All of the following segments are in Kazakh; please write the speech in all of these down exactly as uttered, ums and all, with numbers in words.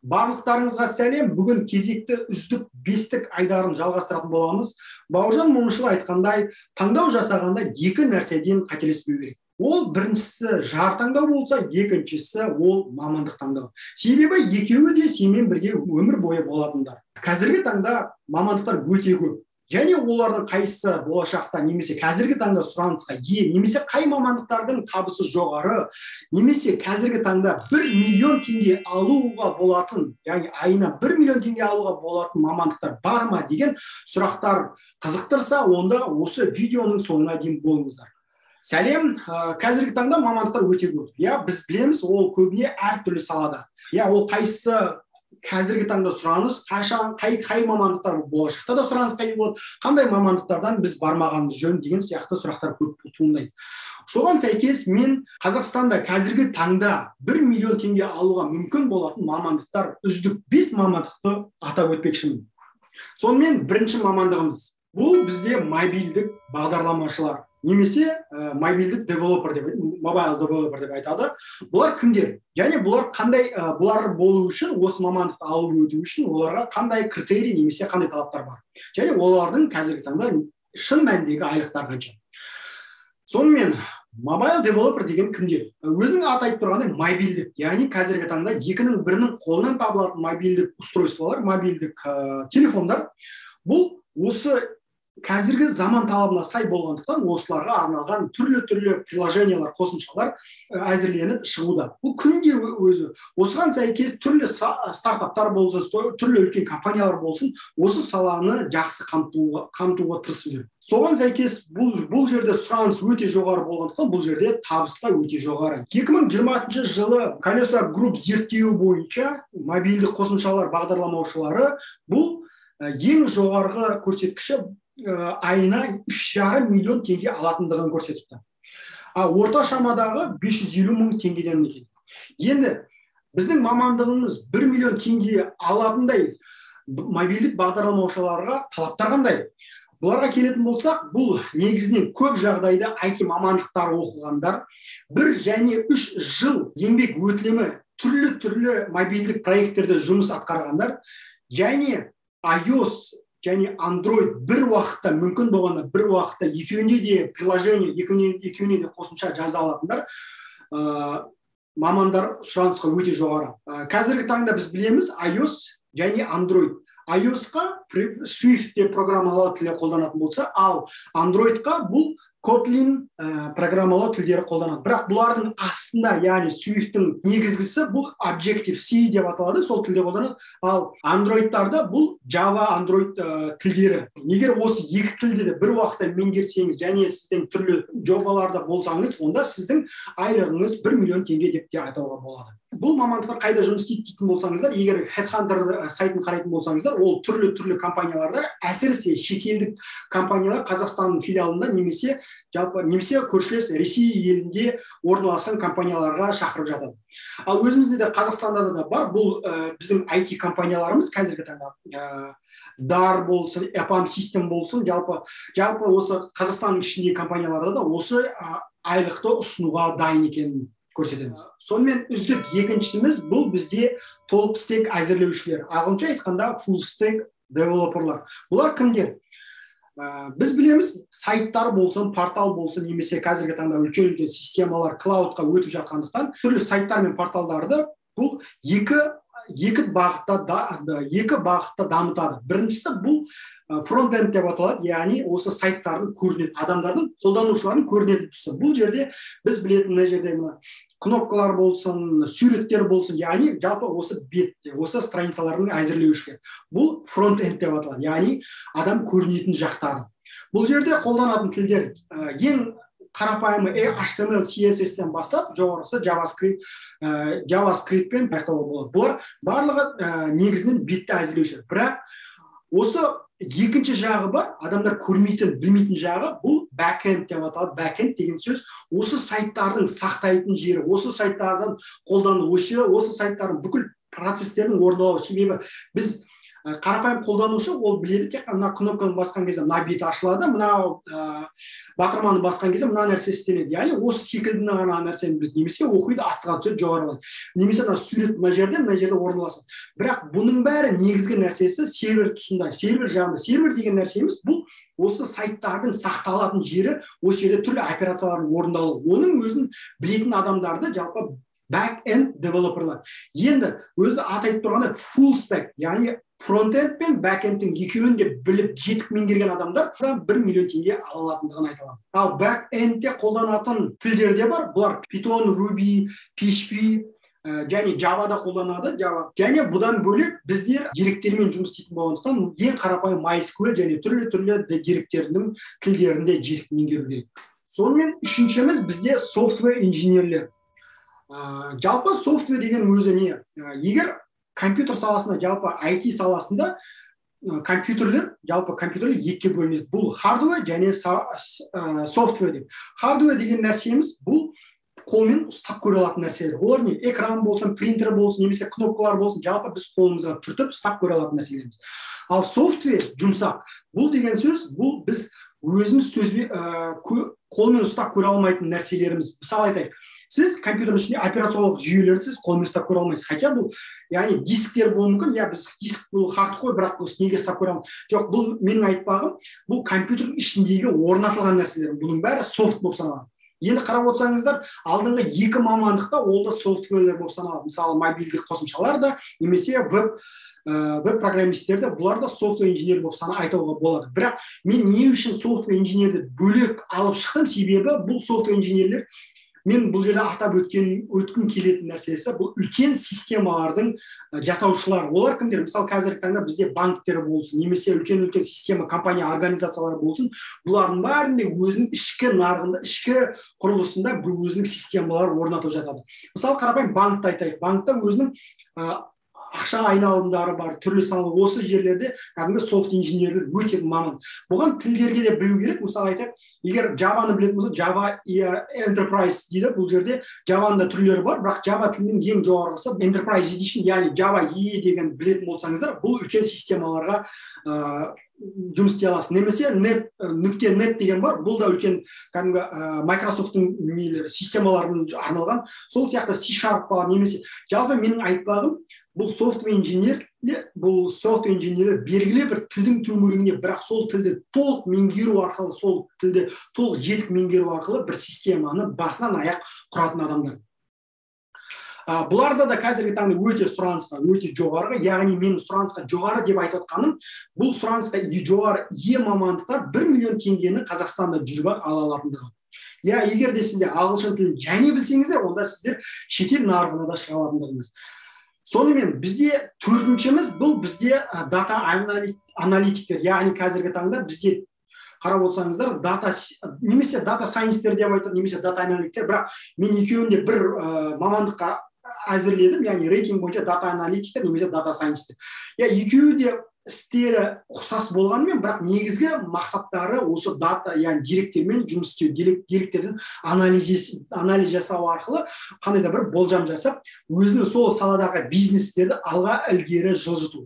Барлықтарыңызға сәлем. Бүгін кезекті үздік бестік айдарын жалғастыратын боламыз. Бауыржан Момышұлы айтқандай, таңдау жасағанда екі нәрседен қателеспеу керек. Ол біріншісі жар таңдау болса, екіншісі ол мамандық таңдау. Себебі екеуі де сенімен бірге өмір бойы болатындар. Қазіргі таңда мамандықтар өте көп. Және олардың қайсысы болашақта немесе қазіргі таңда сұранысқа ие, немесе қай мамандықтардың табысы жоғары, немесе қазіргі таңда бір миллион теңге алуға болатын, яғни айына бір миллион теңге алуға болатын мамандықтар бар ма деген сұрақтар қызықтырса, онда осы видеоның соңына дейін болыңыздар. Сәлем, қазіргі таңда мамандықтар өте көп. Я, біз білеміз, ол көбіне әртүрлі салада. Я, ол қайсысы қазіргі таңда сұраныс, қашан, қай, қай мамандықтар болашақта да сұраныс қай болады, қандай мамандықтардан біз бармағанымыз жөн деген сияқты сұрақтар көп туындайды. Соған сәйкес мен Қазақстанда қазіргі таңда бір миллион теңге алуға мүмкін болатын мамандықтар, үздік бес мамандықты атап өтпекшімін. Сонымен бірінші мамандығымыз. Бұл бізде мобильдік бағдарламашылар, немесе ә, мобильдік девелопер деп, мобайл девелопер деп айтады. Бұлар кімдер? Және бұлар қандай, ә, бұлар болу үшін, осы мамандықты алып өту үшін оларға қандай критерий немесе қандай талаптар бар? Және олардың қазіргі таңда шын мәніндегі айлықтары қанша? Сонымен мобайл девелопер деген кімдер? Өзінің аты айтып тұрғандай мобильдік, яғни қазіргі таңда екінің бірінің қолынан табылатын мобильдік устройстволар, мобильдік ә, телефондар. Бұл осы қазіргі заман талабына сай болғандықтан осыларға арналған түрлі-түрлі приложениялар, қосымшалар әзірленіп шығуда. Бұл күнде өзі. Осыған сәйкес түрлі стартаптар болсын, түрлі үлкен компаниялар болсын, осы саланы жақсы қамтуға, қамтуға тырысып жүр. Соған сәйкес бұл, бұл жерде сұраныс өте жоғары болғандықтан бұл жерде табыс та өте жоғары. екі мың жиырмасыншы жылы Колесо Group зерттеуі бойынша мобильдік қосымшалар бағдарламаушылары бұл ең жоғарғы көрсеткіші айына үш жарым миллион теңге алатындығын көрсетіпті. А орта шамадағы бес жүз елу мың теңгеден екен. Енді біздің мамандығымыз бір миллион теңге алатындай мобильдік бағдарламаушыларға талаптар қандай? Бұларға келетін болсақ, бұл негізінен көп жағдайда ай ти мамандықтары оқығандар, бір және үш жыл еңбек өтілімі түрлі-түрлі мобильдік проекттерде жұмыс атқарғандар, және iOS және Android бір уақытта мүмкін болғанда бір уақытта екеуінде де приложение, екеуіне, екеуіне де қосымша жаза алатындар ә, мамандар сұранысқа өте жоғары. Ә, қазіргі таңда біз білеміз iOS және Android. iOS-қа Swift деп программалау тілі қолданатын болса, ал Android-қа бұл Kotlin ә, программалау тілдері қолданады. Бірақ бұлардың астында, яғни Swift-тің негізгісі бұл Objective-C деп аталады, сол тілде қолданады. Ал Android-тарда бұл Java, Android ә, тілдері. Егер осы екі тілді де бір уақытта меңгерсеңіз, және сіздің түрлі жобаларда болсаңыз, онда сіздің айлығыңыз бір миллион теңге деп те айтуға болады. Бұл мамандықтар қайда жұмыс істейді дейтін болсаңыздар, егер Headhunter сайтын қарайтын болсаңыздар, ол түрлі-түрлі компанияларда, әсіресе шетелдік компаниялар Қазақстанның филиалында немесе жалпы немесе көршілес Ресей елінде орналасқан компанияларға шақырып жатады. Ал өзімізде де Қазақстанда да бар, бұл ә, біздің ай ти компанияларымыз қазіргі таңда ә, дар болсын, Epam System болсын, жалпы жалпы осы Қазақстанның ішіндегі компанияларда да осы ә, айлықты ұсынуға дайын екенін көрсетеміз. Сонымен үздік екіншісіміз бұл бізде толық стек әзірлеушілер. Ағылшынша айтқанда full stack девелоперлар. Бұлар кімдер? Ә, біз білеміз, сайттар болсын, портал болсын, немесе қазіргі таңда үлкен-үлкен системалар клаудқа өтіп жатқандықтан, түрлі сайттар мен порталдарды бұл екі екі бағытта да, екі бағытта дамытады. Біріншісі бұл фронт-энд деп аталады, яғни осы сайттардың көрінетін, адамдардың, қолданушылардың көрінетін тұсы. Бұл жерде біз білетін мына жерде мына кнопкалар болсын, суреттер болсын, яғни жалпы осы бетте, осы страницалардың әзірлеушілер. Бұл фронт-энд деп аталады, яғни адам көрінетін жақтары. Бұл жерде қолданатын тілдер ең қарапайымы эйч ти эм эл, си эс эс-тен бастап, жоғарысы JavaScript, ә, JavaScript-пен аяқтауға болады. Бұлар барлығы ә, негізінен бетті әзірлеушілер. Бірақ осы екінші жағы бар, адамдар көрмейтін, білмейтін жағы, бұл backend деп аталады. Backend деген сөз, осы сайттардың сақтайтын жері, осы сайттардың қолданылуы, осы сайттардың бүкіл процестердің орындалуы. Себебі біз қарапайым қолданушы ол біледі, тек мына кнопканы басқан кезде мына бет ашылады, мына батырманы басқан кезде мына нәрсе істеледі. Яғни осы секілді ғана нәрсені біледі. Немесе оқиды, астыға түседі, жоғарылайды. Немесе мына сурет мына жерде, мына жерде орналасады. Бірақ бұның бәрі негізгі нәрсесі сервер тұсында, сервер жағында. Сервер деген нәрсеміз бұл осы сайттардың сақталатын жері, осы жерде түрлі операциялардың орындалуы. Оның өзін білетін адамдарды жалпы back-end девелоперлар. Енді өзі атайып тұрғанда full stack, яғни фронт-энд пен бэк-эндтің екеуін де біліп жетік меңгерген адамдар бір миллион теңге ала алатындығын айтылған. Ал бэк-эндте қолданатын тілдерде бар, бұлар Python, Ruby, пи эйч пи және Java-да қолданады, Java. Және бұдан бөлек біздер деректермен жұмыс істейтін болғандықтан ең қарапайым MySQL және түрлі-түрлі деректердің тілдерінде жетік меңгеру керек. Сонымен үшіншіміз бізде software инженерлер. Жалпы софтвер деген өзі не? Егер компьютер саласында, жалпы ай ти саласында компьютерлер, жалпы компьютерлер екіге бөлінеді. Бұл хардвер және софтвер деп. Хардвер деген нәрсеміз бұл қолмен ұстап көре алатын нәрселер. Олар не? Экран болсын, принтер болсын, немесе кнопкалар болсын, жалпы біз қолымызға түртіп ұстап көре алатын нәрселеріміз. Ал софтвер жұмсақ. Бұл деген сөз, бұл біз өзіміз сөзбен қолмен ұстап көре алмайтын нәрселеріміз. Мысалы айтайық, сіз компьютердің ішінде операциялық жүйелерді сіз қолмен ұстап көре алмайсыз. Хотя бұл, яғни дисктер болуы мүмкін, я біз диск бұл хард қой, бірақ бұл неге ұстап көре алмаймыз. Жоқ, бұл менің айтпағым, бұл компьютердің ішіндегі орнатылған нәрселер. Бұның бәрі софт болып саналады. Енді қарап отырсаңыздар, алдыңғы екі мамандықта ол да софтверлер болып саналады. Мысалы, мобильдік қосымшалар да, немесе веб веб программисттер де, бұлар да софтвер инженер болып сана айтуға болады. Бірақ мен не үшін софтвер инженерді бөлек алып шықтым, себебі бұл софтвер инженерлер мен бұл жерде атап өткен өткім келетін нәрсесі бұл үлкен системалардың жасаушылар. Олар кімдер? Мысалы, қазіргі таңда бізде банктер болсын, немесе үлкен-үлкен система, компания, организациялар болсын, бұлардың бәрінде өзінің ішкі нарығында, ішкі құрылысында бұл өзінің системалар орнатып жатады. Мысалы, қарапайым банкты айтайық. Банкта өзінің ақша айналымдары бар, түрлі саны. Осы жерлерде кәдімгі софт инженерлер өте маман. Бұған тілдерге де білу керек. Мысалы айтайық, егер Java-ны білетін болса, Java Enterprise дейді. Бұл жерде Java-ның да түрлері бар, бірақ Java тілінің ең жоғарғысы Enterprise Edition, яғни Java E деген білетін болсаңыздар, бұл үлкен системаларға жұмыс істей аласыз. Немесе net нүкте net деген бар, бұл да үлкен кәдімгі Microsoft-тың системаларының арналған. Сол сияқты C# бар, немесе жалпы менің айтпағым, бұл софтвер инженер, бұл софтвер инженерлер белгілі бір тілдің төңірегінде, бірақ сол тілді толық меңгеру арқылы, сол тілді толық жетік меңгеру арқылы бір системаны басынан аяқ құратын адамдар. Бұларда да қазіргі таңда өте сұранысқа, өте жоғарғы, яғни мен сұранысқа жоғары деп айтып отқаным, бұл сұранысқа жоғары е мамандықтар бір миллион теңгені Қазақстанда жүріп ала алатындығы. Я, егер де сізде ағылшын тілін және білсеңіздер, онда сіздер шетел нарығына да шыға алатындығыңыз. Сонымен бізде төртіншіміз бұл бізде дата аналитиктер, яғни қазіргі таңда бізде қарап отырсаңыздар, дата немесе дата сайенстер деп айтады, немесе дата аналитиктер, бірақ мен екеуін де бір мамандыққа әзірледім, яғни рейтинг бойынша дата аналитиктер немесе дата сайенстер. Я, екеуі де істері ұқсас болғанымен, бірақ негізгі мақсаттары осы дата, яғни деректермен жұмыс істеу, деректердің анализ жасау арқылы қандай да бір болжам жасап, өзінің сол саладағы бизнестерді алға ілгері жылжыту.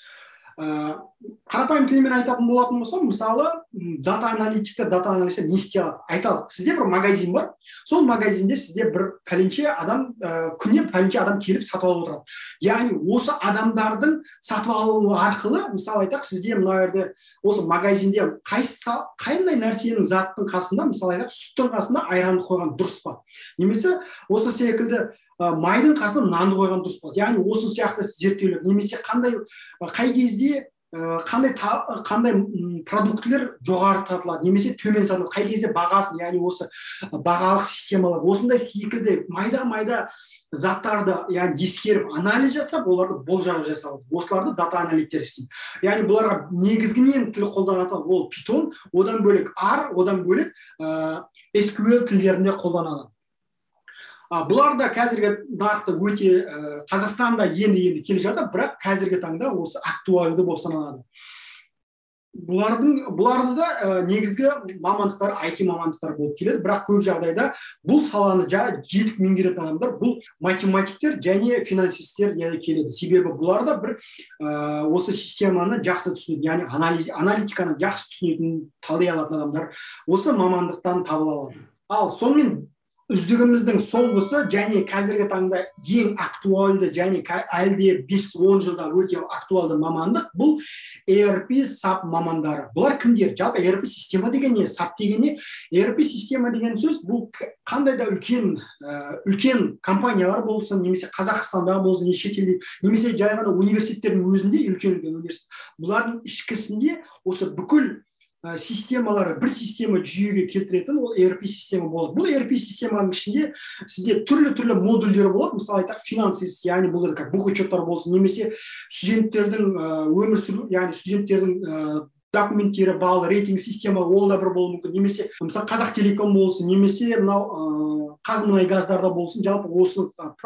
Қарапайым тілмен айтатын болатын болса, мысалы, дата аналитиктер, дата аналистер не істей алады? Айталық, сізде бір магазин бар, сол магазинде сізде бір пәленше адам, күнде пәленше адам келіп сатып алып отырады. Яғни осы адамдардың сатып алуы арқылы, мысалы айтақ, сізде мына жерде осы магазинде қандай нәрсенің заттың қасында, мысалы айтақ, сүттің қасында айранды қойған дұрыс па? Немесе осы секілді майдың қасына нанды қойған дұрыс па? Яғни осы сияқты зерттеулер, немесе қандай қай кезде қандай қандай продуктілер жоғары сатылады, немесе төмен сатылады, қай кезде бағасын, яғни осы бағалық системалар, осындай секілді майда-майда заттарды, яғни ескеріп анализ жасап, оларды болжам жасау. Осыларды дата аналиттер істейді. Яғни бұларға негізгінен тіл қолданатын ол Python, одан бөлек R, одан бөлек эс кью эль тілдерінде қолданады. Бұлар да қазіргі нарықта өте Қазақстанда енді-енді келе жатыр, бірақ қазіргі таңда осы актуалды болып саналады. бұлардың бұларды да ә, негізгі мамандықтар ай ти мамандықтар болып келеді, бірақ көп жағдайда бұл саланы жаңа жетік меңгеретін адамдар бұл математиктер және финансисттер келеді. Себебі бұлар да бір ә, осы системаны жақсы түсінетін, яғни анализ, аналитиканы жақсы түсінетін, талдай алатын адамдар осы мамандықтан табыла алады. Ал сонымен үздігіміздің соңғысы және қазіргі таңда ең актуалды және әлде бес он жылда өте актуалды мамандық бұл и ар пи сап мамандары. Бұлар кімдер? Жалпы и ар пи система деген не? сап деген не? и ар пи система деген сөз бұл қандай да үлкен үлкен компаниялар болсын, немесе Қазақстанда болсын, не шетелде, немесе жай ғана университеттердің өзінде үлкен үлкен университет. Бұлардың ішкісінде осы бүкіл системалары бір система жүйеге келтіретін ол и ар пи система болады. Бұл и ар пи системаның ішінде сізде түрлі-түрлі модульдер болады. Мысалы айтақ финансист, яғни бұл как бухучеттар болсын, немесе студенттердің өмір сүру, яғни студенттердің документтері, балл, рейтинг система ол да бір болуы мүмкін. Немесе мысалы Қазақтелеком болсын, немесе мынау Қазмұнайгаздарда болсын, жалпы осы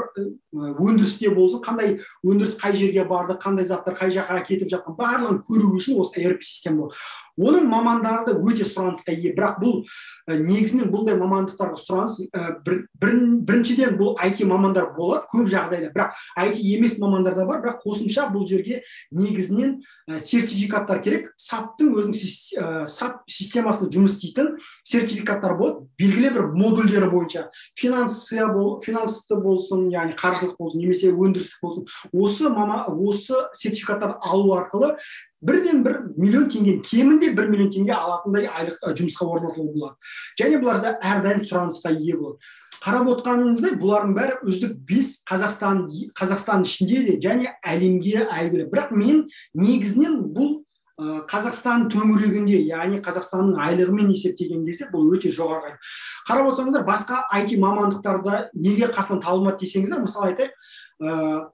өндірісте болсын, қандай өндіріс қай жерге барды, қандай заттар қай жаққа кетіп жатқан, барлығын көру үшін осы и ар пи система болады. Оның мамандары да өте сұранысқа ие, бірақ бұл негізінен бұндай мамандықтарға сұраныс бір, бір, біріншіден бұл ай ти мамандар болады көп жағдайда, бірақ ай ти емес мамандар да бар, бірақ қосымша бұл жерге негізінен сертификаттар керек. саптың өзінің сап системасында жұмыс істейтін сертификаттар болады, белгілі бір модульдері бойынша, финансия бол, финансты болсын, яғни қаржылық болсын, немесе өндірістік болсын, осы мама осы сертификаттарды алу арқылы бірден бір миллион теңге, кемінде бір миллион теңге алатындай айлық жұмысқа орнатылуы болады. Және бұларда әрдайым сұранысқа ие болады. Қарап отқаныңыздай, бұлардың бәрі үздік бес Қазақстан, Қазақстан ішінде де және әлемге әйгілі. Бірақ мен негізінен бұл Қазақстан төңірегінде, яғни Қазақстанның айлығымен есептеген кезде бұл өте жоғары. Қарап отырсаңыздар, басқа ай ти мамандықтарда неге қасынан табылмады десеңіздер, мысалы айтайық,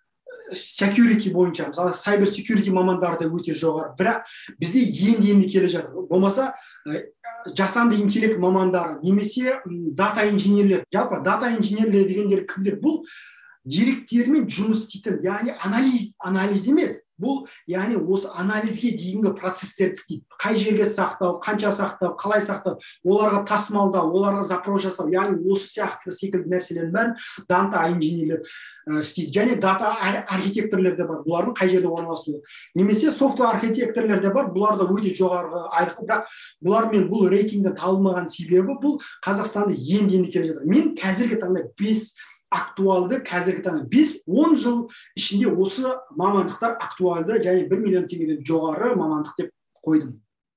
security бойынша, мысалы cyber security мамандары да өте жоғары, бірақ бізде енді-енді келе жатыр. Болмаса жасанды интеллект мамандары, немесе дата инженерлер. Жалпы дата инженерлер дегендер кімдер? Бұл деректермен жұмыс істейтін, яғни анализ, анализ емес, бұл яғни осы анализге дейінгі процестерді істейді. Қай жерге сақтау, қанша сақтау, қалай сақтау, оларға тасымалдау, оларға запрос жасау, яғни осы сияқты секілді нәрселердің бәрін дата инженерлер істейді. Және дата архитекторлер де бар, бұлардың қай жерде орналасуы. Немесе софтвер архитекторлер де бар, бұлар да өте жоғарғы айлық, бірақ бұлармен бұл рейтингде табылмаған себебі бұл Қазақстанды енді-енді келе жатыр. Мен қазіргі таңда бес актуалды, қазіргі таңда бес он жыл ішінде осы мамандықтар актуалды және бір миллион теңгеден жоғары мамандық деп қойдым.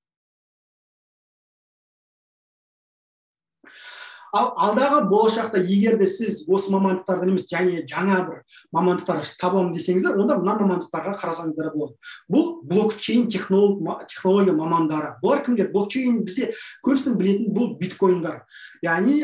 Ал алдағы болашақта егер де сіз осы мамандықтардан емес, және жаңа бір мамандықтар табамын десеңіздер, онда мына мамандықтарға қарасаңыздар болады. Бұл блокчейн технология мамандары. Бұлар кімдер? Блокчейн бізде көбісінің білетін бұл биткоиндар, яғни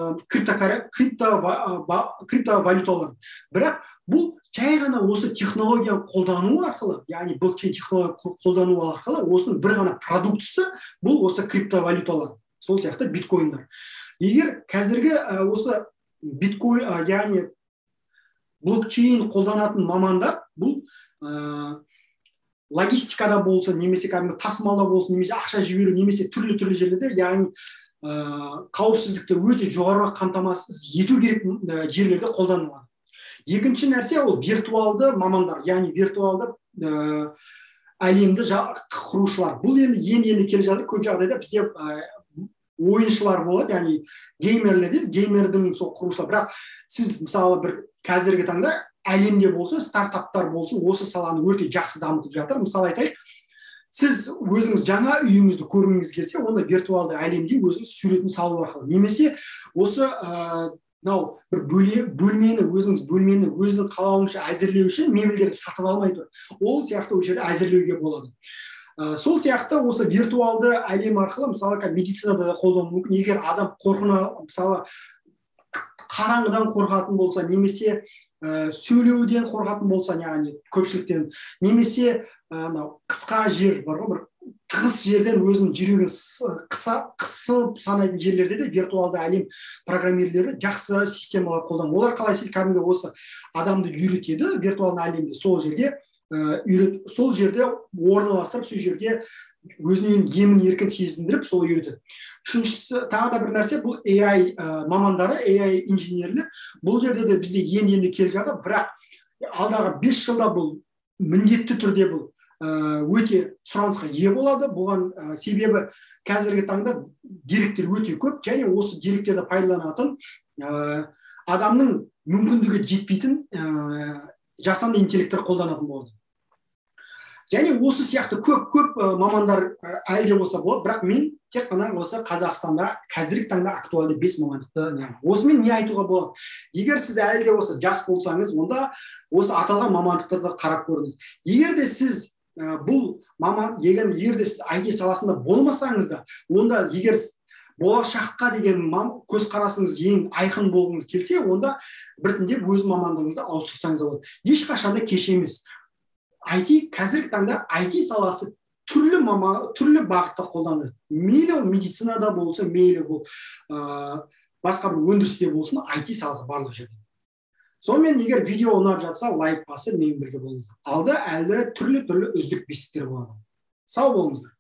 криптовалюталар. Бірақ бұл жай ғана осы технологияны қолдану арқылы, яғни блокчейн технология қолдану арқылы осының бір ғана продуктысы бұл осы криптовалюталар. Сол сияқты биткоиндар. Егер қазіргі осы биткоин, яғни блокчейн қолданатын мамандар, бұл логистикада болсын, немесе тасымалда болсын, немесе ақша жіберу, немесе түрлі-түрлі жерлерде, яғни қауіпсіздікті өте жоғары қамтамасыз ету керек жерлерде қолданылады. Екінші нәрсе ол виртуалды мамандар, яғни виртуалды әлемді құрушылар. Бұл енді енді келе жатыр, көп жағдайда бізде ойыншылар болады, яғни геймерлер дейді, геймердің сол құрушылар. Бірақ сіз мысалы бір қазіргі таңда әлемде болсын, стартаптар болсын, осы саланы өте жақсы дамытып жатыр. Мысалы айтайық, сіз өзіңіз жаңа үйіңізді көргіңіз келсе, онда виртуалды әлемде өзіңіз суретін салу арқылы, немесе осы мынау бір бөлмені, өзіңіз бөлмені өзінің қалауынша әзірлеу үшін мебельдерді сатып алмай тұр. Ол сияқты ол жерде әзірлеуге болады. Сол сияқты осы виртуалды әлем арқылы, мысалы, медицинада да қолдану мүмкін. Егер адам қорқына, мысалы, қараңғыдан қорқатын болса, немесе сөйлеуден қорқатын болса, яғни көпшіліктен, немесе қысқа жер бар ғой, бір тығыз жерден өзінің жүрегін қысып санайтын жерлерде де виртуалды әлем программерлері жақсы системалар қолданады. Олар қалай кәдімгі осы адамды үйретеді виртуалды әлемде, сол жерде үйрет, сол жерде орналастырып, сол жерге өзінің емін еркін сезіндіріп сол үйретеді. Үшіншісі тағы да бір нәрсе, бұл эй ай мамандары, эй ай инженерлер бұл жерде де бізде енді-енді келе жатыр, бірақ алдағы бес жылда бұл міндетті түрде бұл өте сұранысқа ие болады. Бұған себебі қазіргі таңда деректер өте көп, және осы деректерді пайдаланатын адамның мүмкіндігі жетпейтін жасанды интеллекттер қолданатын болады. Және осы сияқты көп-көп мамандар әлде болса болады, бірақ мен тек қана осы Қазақстанда қазіргі таңда актуалды бес мамандықты. Осымен не айтуға болады? Егер сіз әлде осы жас болсаңыз, онда осы аталған мамандықтарды қарап көріңіз. Егер де сіз бұл маман, егер де сіз ай ти саласында болмасаңыз да, онда егер болашаққа деген көзқарасыңыз ең айқын болғыңыз келсе, онда біртіндеп өз мамандығыңызды ауыстырсаңыз да болады. Ешқашанда кеш емес. ай ти қазіргі таңда ай ти саласы түрлі мама, түрлі бағытта қолданылады. Мейлі медицинада болса, мейлі бұл басқа бір өндірісте болсын, ай ти саласы барлық жерде. Сонымен егер видео ұнап жатса, лайк басып, менімен бірге болыңыздар. Алда әлі түрлі-түрлі үздік бестіктер болады. Сау болыңыздар.